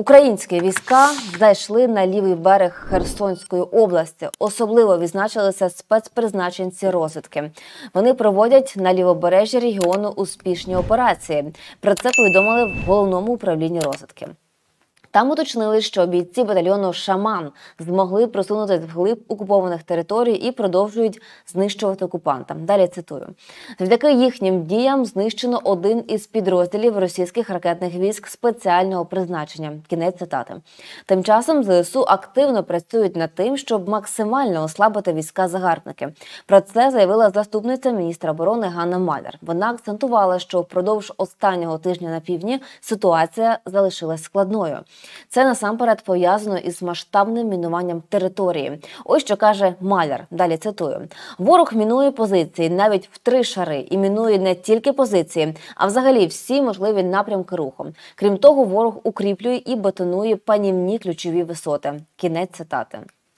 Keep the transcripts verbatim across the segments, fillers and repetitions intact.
Українські війська зайшли на лівий берег Херсонської області. Особливо відзначилися спецпризначенці розвідки. Вони проводять на лівобережжі регіону успішні операції. Про це повідомили в Головному управлінні розвідки. Там уточнили, що бійці батальйону «Шаман» змогли просунутися вглиб окупованих територій і продовжують знищувати окупанта. Далі цитую. Завдяки їхнім діям знищено один із підрозділів російських ракетних військ спеціального призначення. Кінець цитати. Тим часом ЗСУ активно працюють над тим, щоб максимально ослабити війська-загарбники. Про це заявила заступниця міністра оборони Ганна Маляр. Вона акцентувала, що впродовж останнього тижня на півдні ситуація залишилась складною. Це насамперед пов'язано із масштабним мінуванням території. Ось що каже Маляр. Далі цитую. Ворог мінує позиції навіть в три шари. І мінує не тільки позиції, а взагалі всі можливі напрямки руху. Крім того, ворог укріплює і бетонує панівні ключові висоти. Кінець цитати.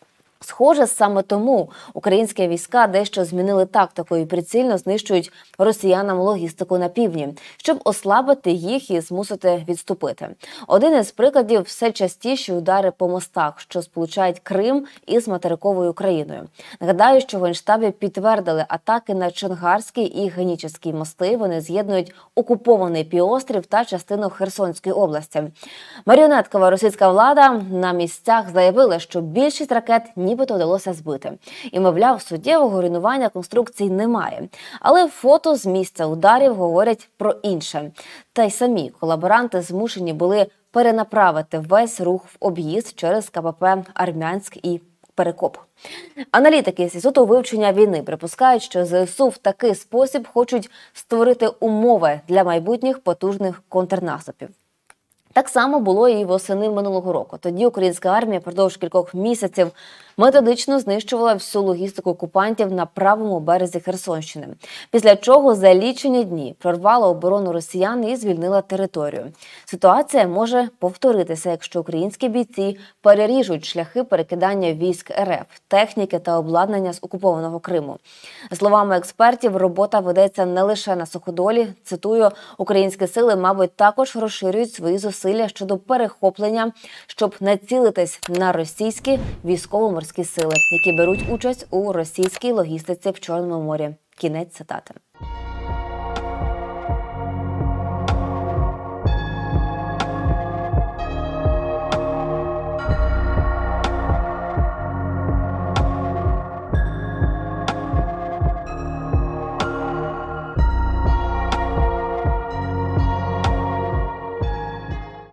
Схоже, саме тому українські війська дещо змінили тактику і прицільно знищують росіянам логістику на півдні, щоб ослабити їх і змусити відступити. Один із прикладів – все частіші удари по мостах, що сполучають Крим із материковою Україною. Нагадаю, що в Генштабі підтвердили атаки на Чонгарський і Генічеський мости. Вони з'єднують окупований півострів та частину Херсонської області. Маріонеткова російська влада на місцях заявила, що більшість ракет ні нібито вдалося збити. І, мовляв, суттєвого руйнування конструкцій немає. Але фото з місця ударів говорять про інше. Та й самі колаборанти змушені були перенаправити весь рух в об'їзд через КПП «Армянськ» і Перекоп. Аналітики з Інституту вивчення війни припускають, що ЗСУ в такий спосіб хочуть створити умови для майбутніх потужних контрнаступів. Так само було і восени минулого року. Тоді українська армія впродовж кількох місяців методично знищувала всю логістику окупантів на правому березі Херсонщини. Після чого за лічені дні прорвала оборону росіян і звільнила територію. Ситуація може повторитися, якщо українські бійці переріжуть шляхи перекидання військ РФ, техніки та обладнання з окупованого Криму. За словами експертів, робота ведеться не лише на суходолі. Цитую, українські сили, мабуть, також розширюють свої зусилля щодо перехоплення, щоб націлитись на російські військово-морські сили, які беруть участь у російській логістиці в Чорному морі. Кінець цитати.